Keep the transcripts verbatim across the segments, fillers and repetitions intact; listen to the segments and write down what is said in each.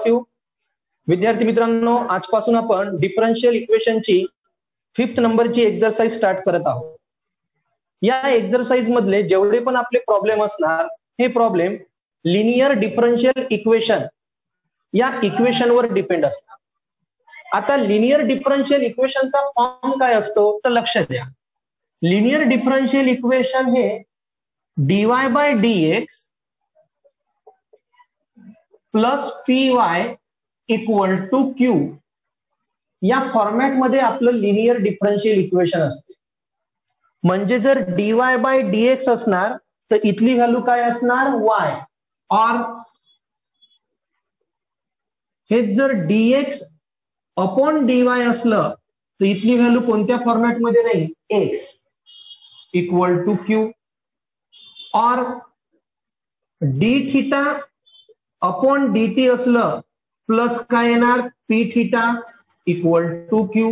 You. विद्यार्थी मित्रांनो, आजपासून आपण डिफरन्शियल इक्वेशनची फिफ्थ नंबरची एक्सरसाइज स्टार्ट करत आहोत. या एक्सरसाइज मधले जेवढे पण आपले प्रॉब्लेम असणार हे प्रॉब्लेम लिनियर डिफरन्शियल इक्वेशन या इक्वेशनवर डिपेंड असतात. आता लिनियर डिफरन्शियल इक्वेशनचा फॉर्म काय असतो तर लक्ष द्या. लिनियर डिफरन्शियल इक्वेशन हे DY by D X plus P Y equal to Q या फॉर्मॅटमध्ये आपलं लिनियर डिफरन्शियल इक्वेशन असते. म्हणजे जर डीवाय बाय डी एक्स असणार तर इथली व्हॅल्यू काय असणार वाय, और हे जर डीएक्स अपॉन डीवाय असलं तर इथली व्हॅल्यू कोणत्या फॉर्मॅटमध्ये नाही एक्स इक्वल टू क्यू, और D theta upon D T असलं प्लस काय येणार P theta equal to Q.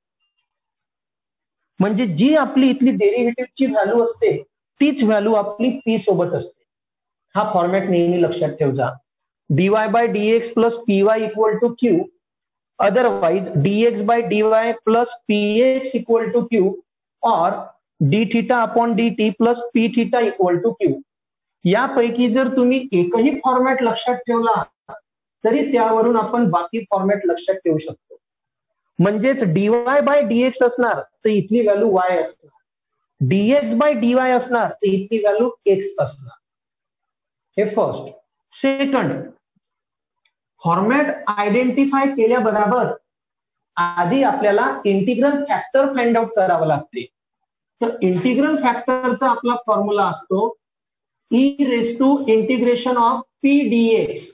म्हणजे जी आपली इथली डेरिव्हेटिव्हची व्हॅल्यू असते तीच व्हॅल्यू आपली पी सोबत असते. हा फॉर्मॅट नेहमी लक्षात ठेवजा. DY by DX plus P Y equal to Q, otherwise DX by DY plus P X equal to Q, और D theta upon D T plus P theta equal to Q. यापैकी जर तुम्ही एकही format लक्षात ठेवला तरी त्यावरून आपण बाकी फॉर्मॅट लक्षात ठेवू शकतो. म्हणजेच डीवाय बाय डीएक्स असणार तर इथली व्हॅल्यू वाय असणार, डीएक्स बाय डीवाय असणार तर इथली व्हॅल्यू एक्स असणार. हे फर्स्ट. सेकंड, फॉर्मॅट आयडेंटिफाय केल्याबरोबर आधी आपल्याला इंटिग्रल फॅक्टर फाइंड आउट करावं लागते. तर इंटिग्रल फॅक्टरचा आपला फॉर्म्युला असतो E raise to integration of P DX.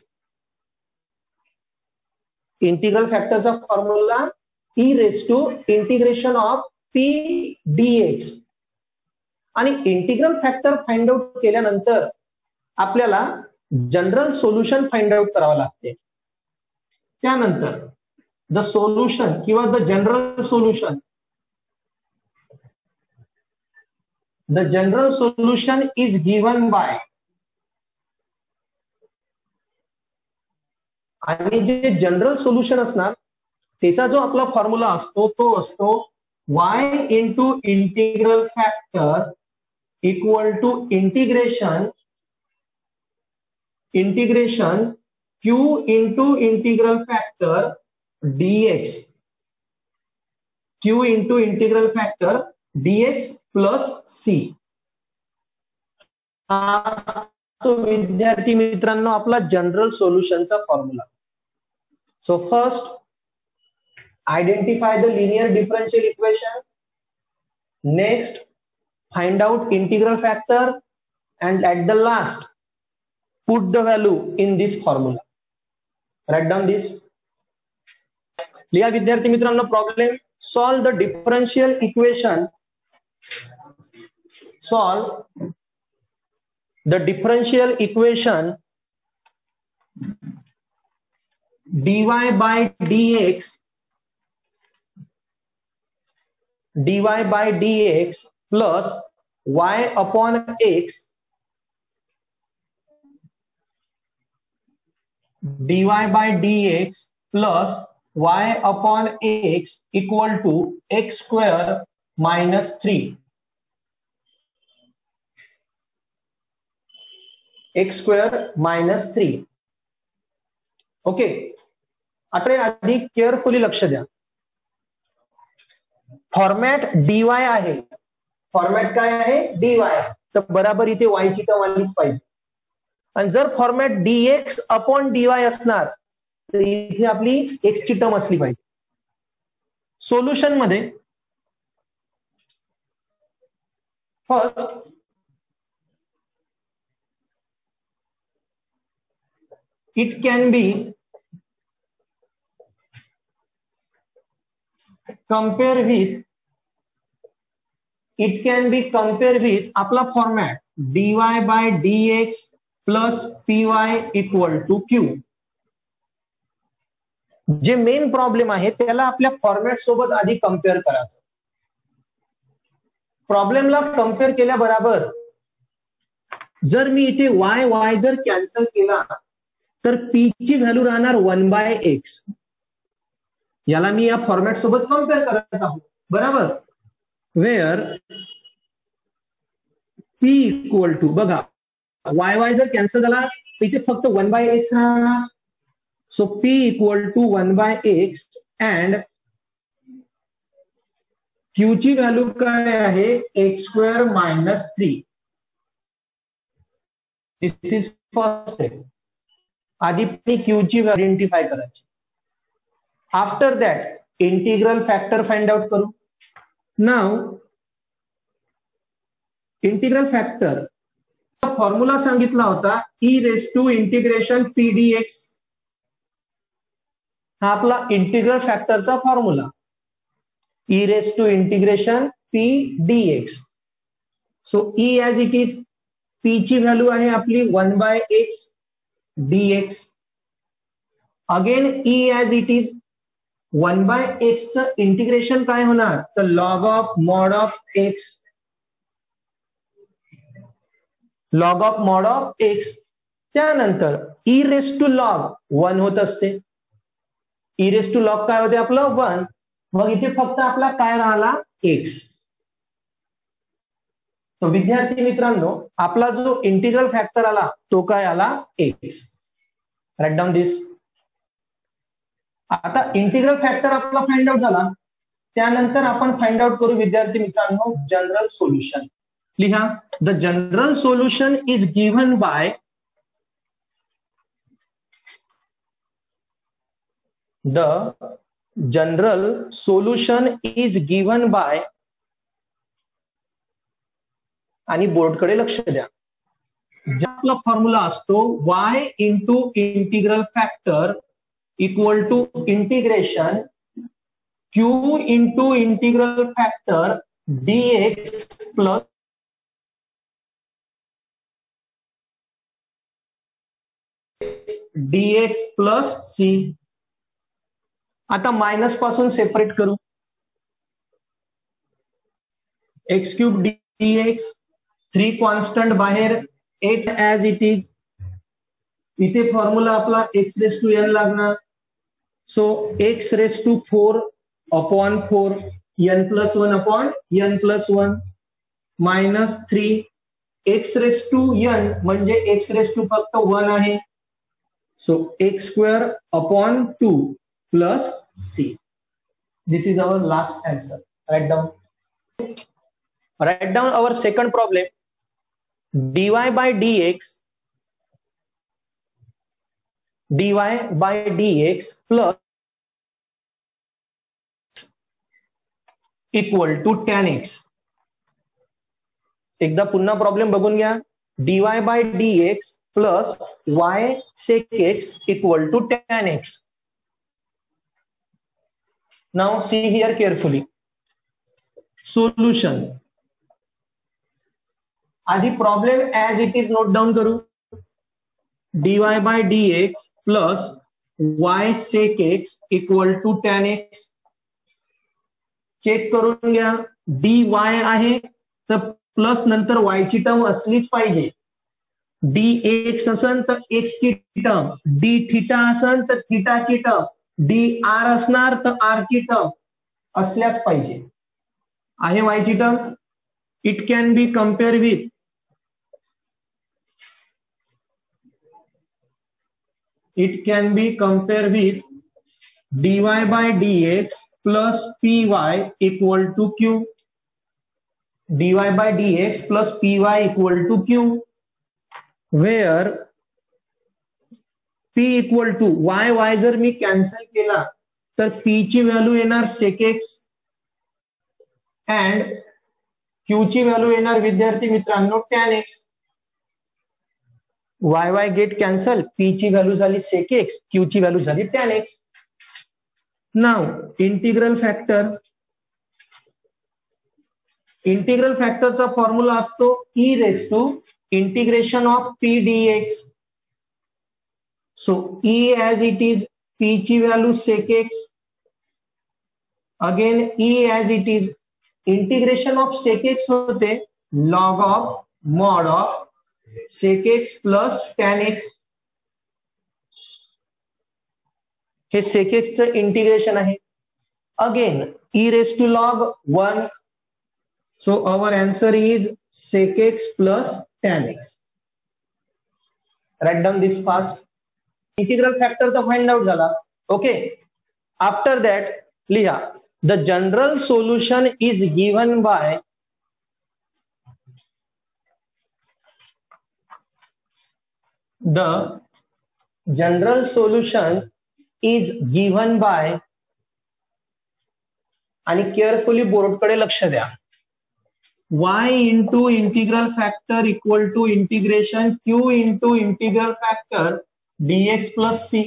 Integral फॅक्टरचा formula E raise to integration of P DX. आणि इंटिग्रल फॅक्टर फाइंड आउट केल्यानंतर आपल्याला जनरल सोल्युशन फाइंड आउट करावं लागते. त्यानंतर द सोल्युशन किंवा the general solution the general solution is given by, आणि जे जनरल सोल्युशन असणार त्याचा जो आपला फॉर्म्युला असतो तो असतो Y into integral factor equal to integration integration Q into integral factor DX, Q into integral factor dx plus C. तो विद्यार्थी मित्रांनो आपला जनरल सोल्युशनचा formula. So first identify the linear differential equation, next find out integral factor, and at the last put the value in this formula. Write down this. लिहा विद्यार्थी मित्रांनो problem. Solve the differential equation. Solve the differential equation dy by dx dy by dx plus y upon x dy by dx plus y upon x equal to x square minus three. x square minus three. Okay. आता आधी carefully लक्ष द्या. Format dy आहे. Format काय आहे dy, तर बराबर इथे वाय ची टर्म आलीच पाहिजे. आणि जर फॉर्मॅट डीएक्स अपॉन डीवाय असणार तर इथे आपली एक्स ची टर्म असली पाहिजे. सोल्युशन मध्ये first it can be compare with it can be compare with आपला format dy by dx plus py equal to q. जे मेन प्रॉब्लेम आहे त्याला आपल्या फॉर्मॅट सोबत आधी कम्पेअर करायचं. प्रॉब्लेमला कम्पेअर केल्याबरोबर जर मी इथे वाय वाय जर कॅन्सल केला तर पी ची व्हॅल्यू राहणार वन बाय एक्स. याला मी या फॉर्मॅट सोबत कम्पेअर करत आहोत, बरोबर. वेअर पी इक्वल टू, बघा वाय वाय जर कॅन्सल झाला इथे फक्त वन बाय एक्स राहणार. So p equal to one by x and q ची व्हॅल्यू काय आहे, x square minus three. This is first step. आधी क्यू ची व्हॅल्यू आयडेंटिफाय करायची. After that integral factor find out करू. नाव इंटिग्रल फॅक्टर फॉर्म्युला सांगितला होता e raise to integration p d x. हा आपला इंटिग्रल फॅक्टरचा formula, E raise to integration p d x. So e as it is, p ची value आहे आपली one by x d x. Again e as it is, one by एक्सचं integration काय होणार, तर log of mod of x, log of mod of x. त्यानंतर e raise to log one होत असते. ई रेस टू लॉग काय होते आपलं वन. मग इथे फक्त आपला काय राहिला एक्स. तो विद्यार्थी मित्रांनो आपला जो इंटिग्रल फॅक्टर आला तो काय आला एक्स. Right down this. आता इंटिग्रल फॅक्टर आपला फाइंड आउट झाला. त्यानंतर आपण फाइंड आउट करू विद्यार्थी मित्रांनो जनरल सोल्युशन. लिहा, the general solution is given by the general solution is given by, आणि बोर्डकडे लक्ष द्या. ज्या आपला फॉर्म्युला असतो Y into integral factor equal to integration Q into integral factor dx plus dx plus c. आता minus पासून सेपरेट करू. X cube dx, three constant बाहेर, एक्स ऍज इट इज. इथे फॉर्म्युला आपला एक्स रेस टू एन लागणार. So x raise to four upon four, n plus one upon n plus one minus three. X raise to n म्हणजे x raise to फक्त one आहे. So x square upon two plus c. This is our last answer. Right down. Write down our second problem. dy by dx, dy by dx plus equal to tan x. एकदा पुन्हा problem बघून घ्या. dy by dx plus y sec x equal to tan x. Now see here carefully. Solution. आधी problem as it is note down करू. dy by dx plus y sec x equal to tan x. Check करून घ्या. dy आहे तर plus नंतर y ची term असलीच पाहिजे. dx असन तर x ची टर्म, d थिटा असन तर थिटाची टर्म, dr असणार तर r ची टर्म असल्याच पाहिजे. आहे y ची term. It can be compare with it can be compared with dy by dx plus py equal to q. dy by dx plus py equal to q, where p equal to y y जर मी cancel केला तर p ची व्हॅल्यू येणार sec x and q ची व्हॅल्यू येणार विद्यार्थी मित्रांनो tan x. Y y get cancel, p ची व्हॅल्यू झाली sec x, क्यू ची व्हॅल्यू झाली tan x. Now integral factor. Integral फॅक्टरचा फॉर्म्युला असतो E raise to integration of p d x. So e as it is, p ची value sec x. Again e as it is, integration of sec x होते log of mod of sec x plus tan x. हे sec x चं integration आहे. अगेन e raised to log one. So our answer is sec x plus tan x. Write down this fast. Integral factor तर find out झाला. Okay. After that लिहा the general solution is given by the general solution is given by आणि carefully बोर्डकडे लक्ष द्या. y into integral factor equal to integration q into integral factor dx plus c.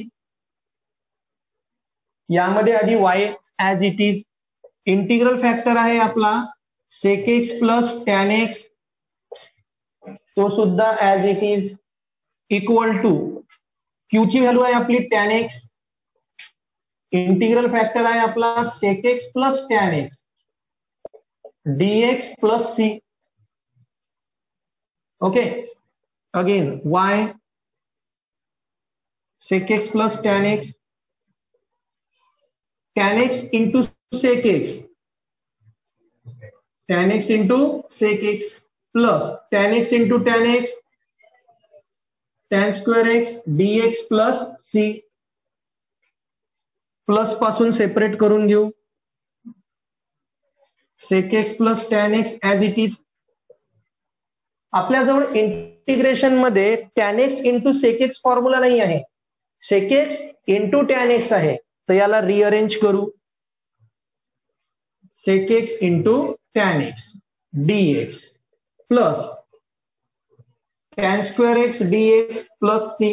यामध्ये आधी y as it is, integral factor आहे आपला sec x plus tan x, तो सुद्धा as it is, equal to q ची value आहे आपली tan x, integral factor आहे आपला sec x plus tan x dx plus c. Okay, again y sec x plus tan x, tan x into sec x, tan x into sec x plus tan x into tan x, tan square x dx plus c. Plus पासून separate करून घेऊ. sec x plus tan x as it is. आपल्याजवळ integration मध्ये tan x into sec x formula नाही आहे, sec x into tan x आहे, तर याला रिअरेंज करू. sec x into tan x dx plus tan square x dx plus c.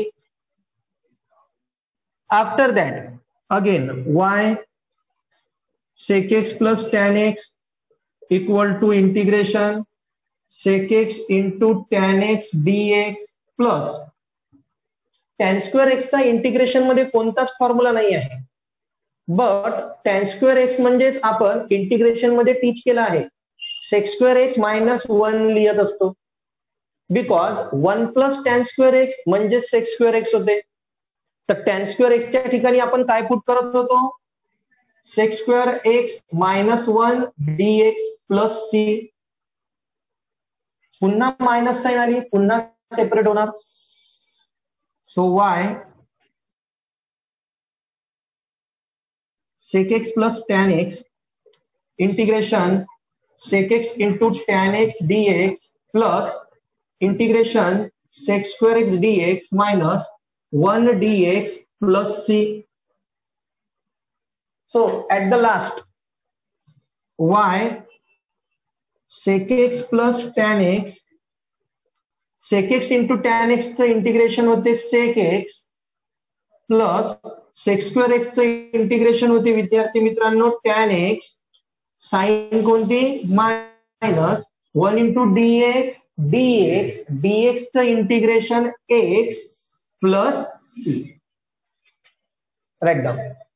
After that again y sec x plus tan x equal to integration sec x into tan x dx plus tan square x चा integration मध्ये कोणताच formula नाही आहे, but tan square x म्हणजेच आपण integration मध्ये टीच केला आहे sec square x minus one लिहित असतो, because one plus tan square x म्हणजे sec square x होते. तर tan square x च्या ठिकाणी आपण काय पुट करत होतो, sec square x minus one dx plus c. पुन्हा मायनस साइन आली, पुन्हा सेपरेट होणार. So y sec x plus tan x integration sec x into tan x dx plus integration sec square x dx minus one dx plus c. So at the last y sec x plus tan x, sec x into tan x चं integration होते sec x plus sec square x चं integration होते विद्यार्थी मित्रांनो tan x, sign कोणती minus one into dx dx dx चं integration x plus c. Right down.